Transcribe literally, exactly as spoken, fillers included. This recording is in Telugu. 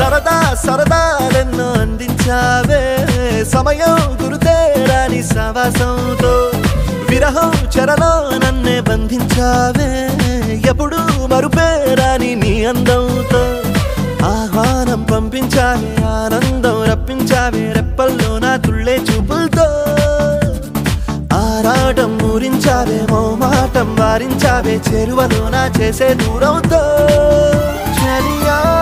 సరదా సరదాలెన్నో అందించావే సమయం గురుతేరాని సవాసంతో విరహం చెరలో నన్నే బంధించావే ఎప్పుడు మరుపేరాని నీ అందంతో ఆహ్వానం పంపించావే ఆనందం రప్పించావే రెప్పల్లో నా తుళ్ళే చూపులతో ఆరాటం ఊరించావే మోమాటం వారించావే చెరువలో నా చేసే దూరంతో చలియా